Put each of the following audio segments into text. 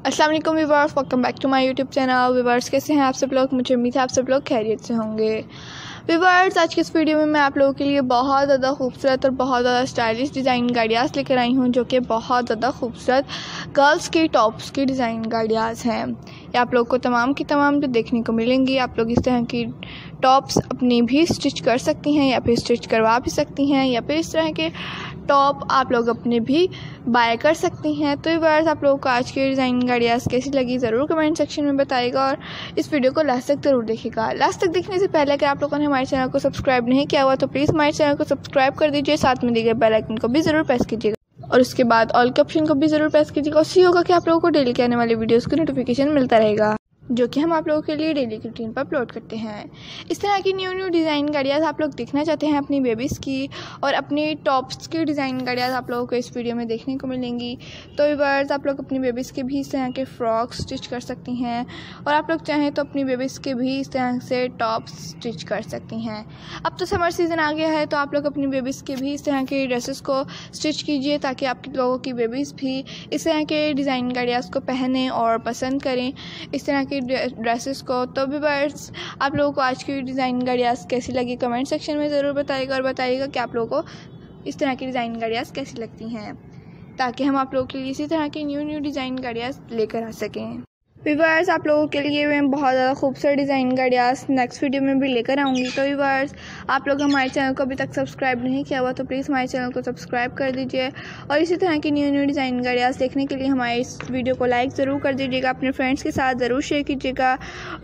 अस्सलाम वालेकुम viewers, welcome back to my YouTube channel. Viewers कैसे हैं आप सब लोग? मुझे उम्मीद है आप सब लोग खैरियत से होंगे। व्यूअर्स आज के इस वीडियो में मैं आप लोगों के लिए बहुत ज़्यादा खूबसूरत और बहुत ज़्यादा स्टाइलिश डिज़ाइन गाड़ियाँ लेकर आई हूँ, जो कि बहुत ज़्यादा खूबसूरत गर्ल्स की टॉप्स की डिज़ाइन गाड़ियाँ हैं। ये आप लोग को तमाम की तमाम जो देखने को मिलेंगी। आप लोग इस तरह की टॉप्स अपनी भी स्टिच कर सकती हैं या फिर स्टिच करवा भी सकती हैं, या फिर इस तरह के टॉप आप लोग अपने भी बाय कर सकती हैं। तो व्यूअर्स आप लोगों को आज की डिज़ाइन गाड़ियाँ कैसी लगी ज़रूर कमेंट सेक्शन में बताइएगा, और इस वीडियो को लास्ट तक ज़रूर देखिएगा। लास्ट तक देखने से पहले अगर आप लोगों ने हमारे चैनल को सब्सक्राइब नहीं किया हुआ तो प्लीज़ हमारे चैनल को सब्सक्राइब कर दीजिए, साथ में दिए गए बेल आइकन को भी ज़रूर प्रेस कीजिएगा और उसके बाद ऑल के ऑप्शन को भी ज़रूर प्रेस कीजिएगा। उससे होगा कि आप लोगों को डेली के आने वाले वीडियोज़ की नोटिफिकेशन मिलता रहेगा, जो कि हम आप लोगों के लिए डेली की रूटीन पर अपलोड करते हैं। इस तरह की न्यू डिज़ाइन गाड़ियाँ आप लोग देखना चाहते हैं अपनी बेबीज़ की और अपनी टॉप्स की डिज़ाइन गाड़ियाँ आप लोगों को इस वीडियो में देखने को मिलेंगी। तो व्यूअर्स आप लोग अपनी बेबीज़ के भी इस तरह के फ्रॉक्स स्टिच कर सकती हैं, और आप लोग चाहें तो अपनी बेबीज़ के भी इस तरह से टॉप्स स्टिच कर सकती हैं। अब तो समर सीज़न आ गया है, तो आप लोग अपनी बेबीज़ के भी इस तरह के ड्रेसेस को स्टिच कीजिए, ताकि आप लोगों की बेबीज़ भी इस तरह के डिज़ाइन गाड़ियाँ को पहनें और पसंद करें इस तरह की ड्रेसेस को। तो व्यूअर्स आप लोगों को आज की डिज़ाइन गाड़ियाँ कैसी लगी कमेंट सेक्शन में ज़रूर बताइएगा, और बताइएगा कि आप लोगों को इस तरह की डिज़ाइन गाड़ियाँ कैसी लगती हैं, ताकि हम आप लोगों के लिए इसी तरह की न्यू डिज़ाइन गाड़ियाँ लेकर आ सकें। व्यूअर्स आप लोगों के लिए मैं बहुत ज़्यादा खूबसूरत डिज़ाइन गाड़ियाँ नेक्स्ट वीडियो में भी लेकर आऊँगी। तो व्यूअर्स आप लोग हमारे चैनल को अभी तक सब्सक्राइब नहीं किया हुआ तो प्लीज़ हमारे चैनल को सब्सक्राइब कर दीजिए, और इसी तरह की न्यू डिज़ाइन गाड़ियाँ देखने के लिए हमारे इस वीडियो को लाइक ज़रूर कर दीजिएगा, अपने फ्रेंड्स के साथ ज़रूर शेयर कीजिएगा।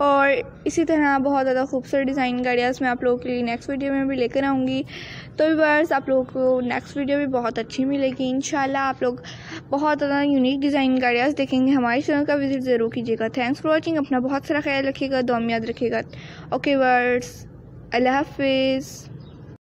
और इसी तरह बहुत ज़्यादा खूबसूरत डिज़ाइन गाड़ियाँ मैं आप लोगों के लिए नेक्स्ट वीडियो में भी लेकर आऊँगी। तो व्यूअर्स आप लोगों को नेक्स्ट वीडियो भी बहुत अच्छी मिलेगी इंशाल्लाह। आप लोग बहुत ज़्यादा यूनिक डिज़ाइन गाड़ियाँ देखेंगे। हमारे चैनल का विजिट ज़रूर कीजिएगा। Thanks for watching. अपना बहुत सारा ख्याल रखिएगा, दुआ में याद रखिएगा। ओके व्यूअर्स, अल्लाह हाफिज़।